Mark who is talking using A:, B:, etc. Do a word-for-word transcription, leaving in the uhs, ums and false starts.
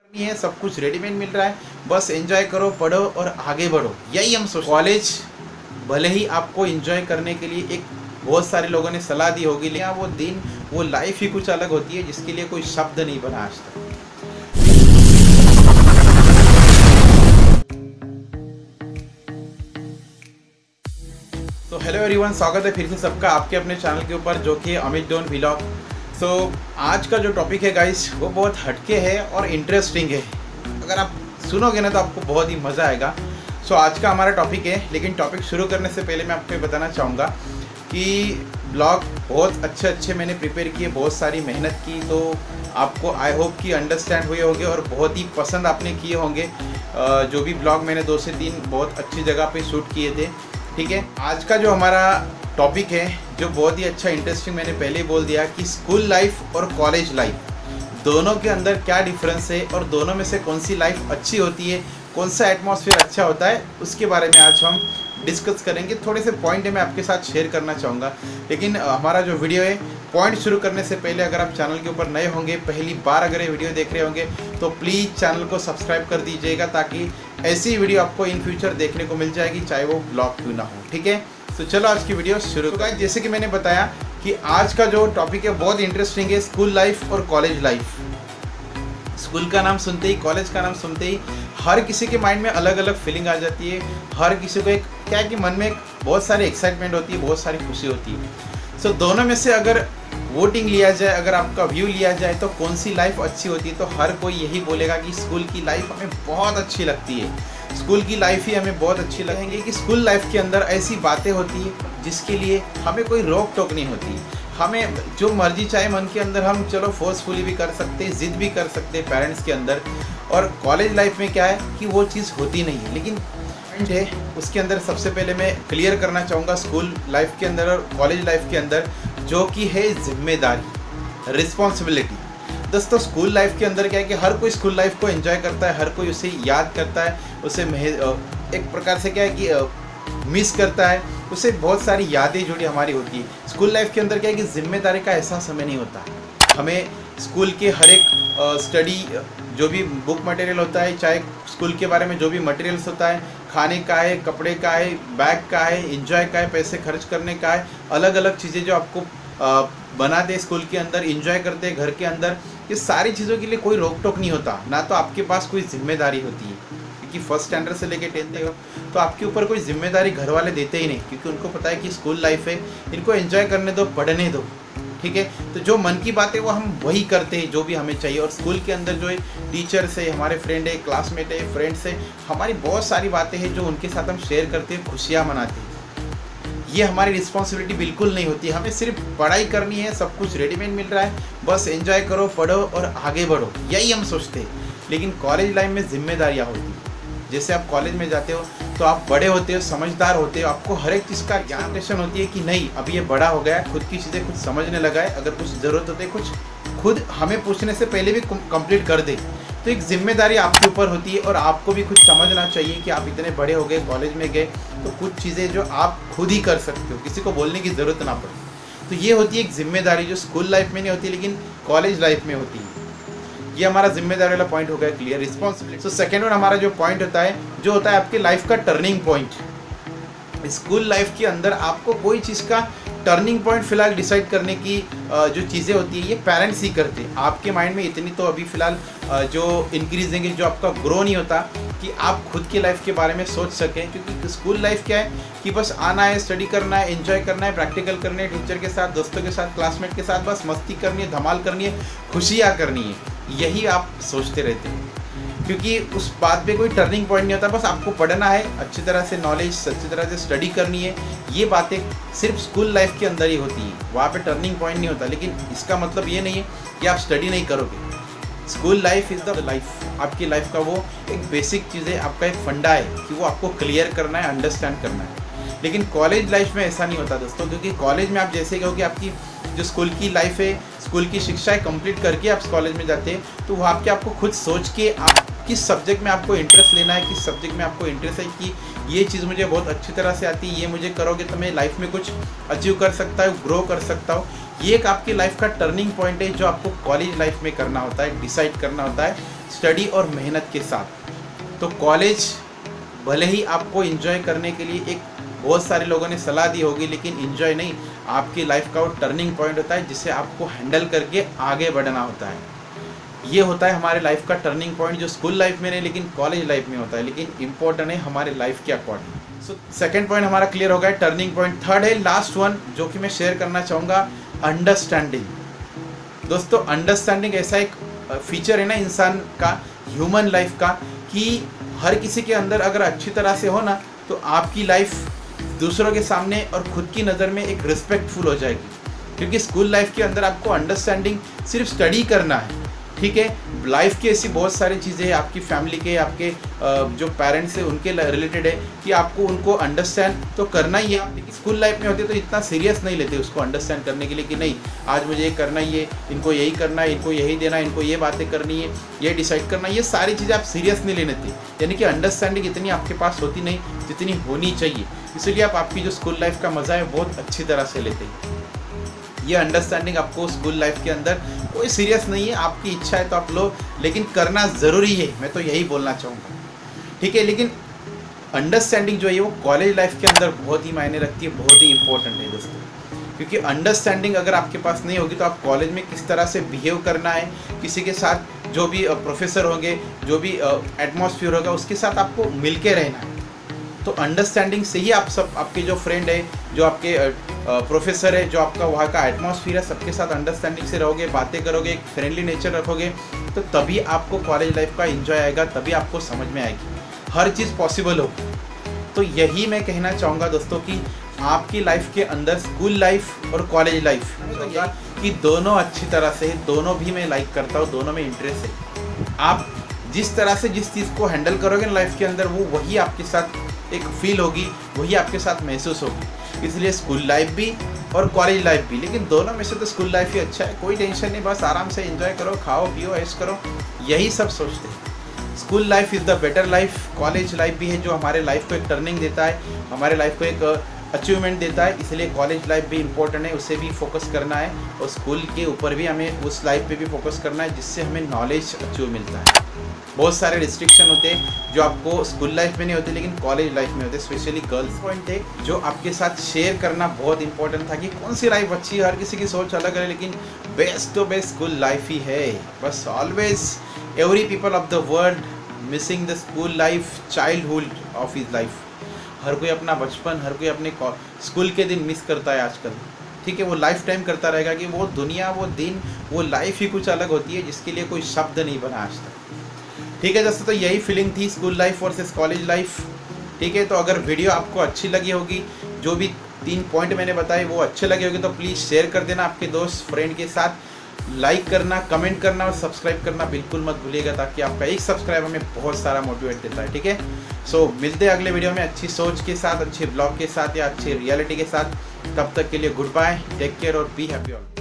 A: नहीं है, सब कुछ रेडीमेड मिल रहा है। बस एंजॉय करो, पढ़ो और आगे बढ़ो, यही हम सोच। कॉलेज भले ही आपको एंजॉय करने के लिए एक बहुत सारे लोगों ने सलाह दी होगी, लेकिन वो दिन वो लाइफ ही कुछ अलग होती है जिसके लिए कोई शब्द नहीं बना आज तक। तो हेलो एवरीवन, स्वागत है फिर से सबका आपके अपने चैनल के ऊपर जो कि Amit Don vlog. So so, आज का जो टॉपिक है गाइस वो बहुत हटके है और इंटरेस्टिंग है। अगर आप सुनोगे ना तो आपको बहुत ही मज़ा आएगा। सो so, आज का हमारा टॉपिक है, लेकिन टॉपिक शुरू करने से पहले मैं आपको ये बताना चाहूँगा कि ब्लॉग बहुत अच्छे अच्छे मैंने प्रिपेयर किए, बहुत सारी मेहनत की, तो आपको आई होप कि अंडरस्टैंड हुए होंगे और बहुत ही पसंद आपने किए होंगे। जो भी ब्लॉग मैंने दो से तीन बहुत अच्छी जगह पे शूट किए थे, ठीक है। आज का जो हमारा टॉपिक है जो बहुत ही अच्छा इंटरेस्टिंग, मैंने पहले ही बोल दिया कि स्कूल लाइफ और कॉलेज लाइफ दोनों के अंदर क्या डिफरेंस है और दोनों में से कौन सी लाइफ अच्छी होती है, कौन सा एटमॉस्फेयर अच्छा होता है, उसके बारे में आज हम डिस्कस करेंगे। थोड़े से पॉइंट है मैं आपके साथ शेयर करना चाहूँगा, लेकिन हमारा जो वीडियो है पॉइंट शुरू करने से पहले अगर आप चैनल के ऊपर नए होंगे, पहली बार अगर ये वीडियो देख रहे होंगे तो प्लीज़ चैनल को सब्सक्राइब कर दीजिएगा, ताकि ऐसी वीडियो आपको इन फ्यूचर देखने को मिल जाएगी, चाहे वो ब्लॉग क्यों ना हो, ठीक है। तो चलो आज की वीडियो शुरू करें। जैसे कि मैंने बताया कि आज का जो टॉपिक है बहुत इंटरेस्टिंग है, स्कूल लाइफ और कॉलेज लाइफ। स्कूल का नाम सुनते ही, कॉलेज का नाम सुनते ही हर किसी के माइंड में अलग अलग फीलिंग आ जाती है। हर किसी को एक क्या है कि मन में एक बहुत सारी एक्साइटमेंट होती है, बहुत सारी खुशी होती है। सो so, दोनों में से अगर वोटिंग लिया जाए, अगर आपका व्यू लिया जाए तो कौन सी लाइफ अच्छी होती है, तो हर कोई यही बोलेगा कि स्कूल की लाइफ हमें बहुत अच्छी लगती है, स्कूल की लाइफ ही हमें बहुत अच्छी लगेंगी। कि स्कूल लाइफ के अंदर ऐसी बातें होती है जिसके लिए हमें कोई रोक टोक नहीं होती, हमें जो मर्जी चाहे मन के अंदर हम चलो फोर्सफुली भी कर सकते हैं, ज़िद भी कर सकते हैं पेरेंट्स के अंदर। और कॉलेज लाइफ में क्या है कि वो चीज़ होती नहीं है। लेकिन है उसके अंदर सबसे पहले मैं क्लियर करना चाहूँगा स्कूल लाइफ के अंदर और कॉलेज लाइफ के अंदर, जो कि है जिम्मेदारी, रिस्पॉन्सिबिलिटी। दोस्तों स्कूल लाइफ के अंदर क्या है कि हर कोई स्कूल लाइफ को एंजॉय करता है, हर कोई उसे याद करता है, उसे एक प्रकार से क्या है कि मिस करता है, उसे बहुत सारी यादें जुड़ी हमारी होती है। स्कूल लाइफ के अंदर क्या है कि जिम्मेदारी का एहसास हमें नहीं होता। हमें स्कूल के हर एक स्टडी जो भी बुक मटेरियल होता है, चाहे स्कूल के बारे में जो भी मटेरियल्स होता है, खाने का है, कपड़े का है, बैग का है, एंजॉय का है, पैसे खर्च करने का है, अलग अलग चीज़ें जो आपको बनाते स्कूल के अंदर, एंजॉय करते घर के अंदर, ये सारी चीज़ों के लिए कोई रोक टोक नहीं होता। ना तो आपके पास कोई जिम्मेदारी होती है, क्योंकि फर्स्ट स्टैंडर्ड से लेके टेंथ तक तो आपके ऊपर कोई जिम्मेदारी घर वाले देते ही नहीं, क्योंकि उनको पता है कि स्कूल लाइफ है, इनको एंजॉय करने दो, पढ़ने दो, ठीक है। तो जो मन की बात है वो हम वही करते हैं जो भी हमें चाहिए। और स्कूल के अंदर जो है टीचर्स है, हमारे फ्रेंड है, क्लासमेट है, फ्रेंड्स है, हमारी बहुत सारी बातें हैं जो उनके साथ हम शेयर करते हैं, खुशियाँ मनाते हैं। ये हमारी रिस्पॉन्सिबिलिटी बिल्कुल नहीं होती, हमें सिर्फ पढ़ाई करनी है, सब कुछ रेडीमेड मिल रहा है, बस एंजॉय करो, पढ़ो और आगे बढ़ो, यही हम सोचते हैं। लेकिन कॉलेज लाइफ में जिम्मेदारियाँ होती हैं। जैसे आप कॉलेज में जाते हो तो आप बड़े होते हो, समझदार होते हो, आपको हर एक चीज़ का ज्ञान होती है कि नहीं अब ये बड़ा हो गया, खुद की चीज़ें खुद समझने लगा है, अगर कुछ ज़रूरत होती है कुछ खुद हमें पूछने से पहले भी कंप्लीट कर दे। तो एक जिम्मेदारी आपके ऊपर होती है और आपको भी कुछ समझना चाहिए कि आप इतने बड़े हो गए, कॉलेज में गए, तो कुछ चीज़ें जो आप खुद ही कर सकते हो, किसी को बोलने की ज़रूरत ना पड़े। तो ये होती है एक जिम्मेदारी जो स्कूल लाइफ में नहीं होती लेकिन कॉलेज लाइफ में होती है। ये हमारा जिम्मेदारी वाला पॉइंट हो गया clear, responsibility. So second one हमारा जो पॉइंट होता है, जो होता है आपकी लाइफ का टर्निंग पॉइंट। स्कूल लाइफ के अंदर आपको कोई चीज़ का टर्निंग पॉइंट फिलहाल डिसाइड करने की जो चीज़ें होती है ये पेरेंट्स ही करते हैं। आपके माइंड में इतनी तो अभी फ़िलहाल जो इंक्रीज देंगे, जो आपका ग्रो नहीं होता कि आप खुद की लाइफ के बारे में सोच सकें। क्योंकि स्कूल लाइफ क्या है कि बस आना है, स्टडी करना है, एंजॉय करना है, प्रैक्टिकल करने है, टीचर के साथ, दोस्तों के साथ, क्लासमेट के साथ, बस मस्ती करनी है, धमाल करनी है, खुशियाँ करनी है, यही आप सोचते रहते हैं। क्योंकि उस बात पे कोई टर्निंग पॉइंट नहीं होता, बस आपको पढ़ना है, अच्छी तरह से नॉलेज, अच्छी तरह से स्टडी करनी है, ये बातें सिर्फ स्कूल लाइफ के अंदर ही होती हैं, वहाँ पे टर्निंग पॉइंट नहीं होता। लेकिन इसका मतलब ये नहीं है कि आप स्टडी नहीं करोगे। School life is the life, आपकी लाइफ का वो एक बेसिक चीज़ है, आपका एक फंडा है कि वो आपको क्लियर करना है, अंडरस्टैंड करना है। लेकिन कॉलेज लाइफ में ऐसा नहीं होता दोस्तों, क्योंकि कॉलेज में आप जैसे कहो कि आपकी जो स्कूल की लाइफ है, स्कूल की शिक्षा है, कंप्लीट करके आप कॉलेज में जाते हैं, तो वहाँ के आपको खुद सोच के आप किस सब्जेक्ट में आपको इंटरेस्ट लेना है, किस सब्जेक्ट में आपको इंटरेस्ट है कि ये चीज़ मुझे बहुत अच्छी तरह से आती है, ये मुझे करोगे तो मैं लाइफ में कुछ अचीव कर सकता हूँ, ग्रो कर सकता हूँ। ये एक आपकी लाइफ का टर्निंग पॉइंट है जो आपको कॉलेज लाइफ में करना होता है, डिसाइड करना होता है स्टडी और मेहनत के साथ। तो कॉलेज भले ही आपको एंजॉय करने के लिए एक बहुत सारे लोगों ने सलाह दी होगी, लेकिन एंजॉय नहीं, आपकी लाइफ का वो टर्निंग पॉइंट होता है जिसे आपको हैंडल करके आगे बढ़ना होता है। ये होता है हमारे लाइफ का टर्निंग पॉइंट, जो स्कूल लाइफ में नहीं लेकिन कॉलेज लाइफ में होता है, लेकिन इम्पोर्टेंट है हमारे लाइफ के अकॉर्डिंग। सो सेकंड पॉइंट हमारा क्लियर हो गया, टर्निंग पॉइंट। थर्ड है लास्ट वन जो कि मैं शेयर करना चाहूँगा, अंडरस्टैंडिंग। दोस्तों अंडरस्टैंडिंग ऐसा एक फीचर है ना इंसान का, ह्यूमन लाइफ का, कि हर किसी के अंदर अगर अच्छी तरह से हो ना तो आपकी लाइफ दूसरों के सामने और खुद की नज़र में एक रिस्पेक्टफुल हो जाएगी। क्योंकि स्कूल लाइफ के अंदर आपको अंडरस्टैंडिंग सिर्फ स्टडी करना है, ठीक है। लाइफ की ऐसी बहुत सारी चीज़ें हैं, आपकी फैमिली के, आपके जो पेरेंट्स हैं उनके रिलेटेड है कि आपको उनको अंडरस्टैंड तो करना ही है। लेकिन स्कूल लाइफ में होते तो इतना सीरियस नहीं लेते उसको अंडरस्टैंड करने के लिए कि नहीं आज मुझे ये करना ही है, इनको यही करना है, इनको यही देना है, इनको ये बातें करनी है, ये डिसाइड करना है, ये सारी चीज़ें आप सीरियस नहीं लेने थे। यानी कि अंडरस्टैंडिंग इतनी आपके पास होती नहीं जितनी होनी चाहिए, इसलिए आप आपकी जो स्कूल लाइफ का मज़ा है बहुत अच्छी तरह से लेते हैं। ये अंडरस्टैंडिंग आपको स्कूल लाइफ के अंदर कोई सीरियस नहीं है, आपकी इच्छा है तो आप लो, लेकिन करना ज़रूरी है, मैं तो यही बोलना चाहूँगा, ठीक है। लेकिन अंडरस्टैंडिंग जो है वो कॉलेज लाइफ के अंदर बहुत ही मायने रखती है, बहुत ही इंपॉर्टेंट है दोस्तों। क्योंकि अंडरस्टैंडिंग अगर आपके पास नहीं होगी तो आप कॉलेज में किस तरह से बिहेव करना है किसी के साथ, जो भी प्रोफेसर होंगे, जो भी एटमॉस्फेयर होगा उसके साथ आपको मिल के रहना है। तो अंडरस्टैंडिंग से ही आप सब, आपके जो फ्रेंड है, जो आपके प्रोफेसर है, जो आपका वहाँ का एटमॉस्फेयर है, सबके साथ अंडरस्टैंडिंग से रहोगे, बातें करोगे, एक फ्रेंडली नेचर रखोगे, तो तभी आपको कॉलेज लाइफ का एंजॉय आएगा, तभी आपको समझ में आएगी, हर चीज़ पॉसिबल होगी। तो यही मैं कहना चाहूँगा दोस्तों कि आपकी लाइफ के अंदर स्कूल लाइफ और कॉलेज लाइफ कि दोनों अच्छी तरह से, दोनों भी मैं लाइक करता हूँ, दोनों में इंटरेस्ट है। आप जिस तरह से जिस चीज़ को हैंडल करोगे ना लाइफ के अंदर, वो वही आपके साथ एक फील होगी, वही आपके साथ महसूस होगी। इसलिए स्कूल लाइफ भी और कॉलेज लाइफ भी, लेकिन दोनों में से तो स्कूल लाइफ ही अच्छा है, कोई टेंशन नहीं, बस आराम से एंजॉय करो, खाओ पियो ऐश करो, यही सब सोचते हैं। School life is the better life, college life भी है जो हमारे लाइफ को एक टर्निंग देता है, हमारे लाइफ को एक अचीवमेंट देता है, इसलिए कॉलेज लाइफ भी इंपॉर्टेंट है, उसे भी फोकस करना है, और स्कूल के ऊपर भी हमें उस लाइफ पे भी फोकस करना है जिससे हमें नॉलेज अचीव मिलता है। बहुत सारे रिस्ट्रिक्शन होते हैं जो आपको स्कूल लाइफ में नहीं होते लेकिन कॉलेज लाइफ में होते, स्पेशली गर्ल्स पॉइंट है जो आपके साथ शेयर करना बहुत इंपॉर्टेंट था कि कौन सी लाइफ अच्छी है। हर किसी की सोच अलग है, लेकिन बेस्ट तो बेस्ट स्कूल लाइफ ही है। बस always every people of the world missing the school life, childhood of his life. हर कोई अपना बचपन, हर कोई अपने स्कूल के दिन मिस करता है आजकल, ठीक है। वो लाइफ टाइम करता रहेगा कि वो दुनिया, वो दिन, वो लाइफ ही कुछ अलग होती है जिसके लिए कोई शब्द नहीं बना आज तक, ठीक है दोस्तों। तो यही फीलिंग थी school life versus college life, ठीक है। तो अगर वीडियो आपको अच्छी लगी होगी, जो भी तीन पॉइंट मैंने बताए वो अच्छे लगे होंगे, तो प्लीज़ शेयर कर देना आपके दोस्त फ्रेंड के साथ, लाइक करना, कमेंट करना और सब्सक्राइब करना बिल्कुल मत भूलिएगा, ताकि आपका एक सब्सक्राइब हमें बहुत सारा मोटिवेट देता है, ठीक है। सो मिलते हैं अगले वीडियो में अच्छी सोच के साथ, अच्छे ब्लॉग के साथ या अच्छी रियलिटी के साथ। तब तक के लिए गुड बाय, टेक केयर और बी हैप्पी ऑल।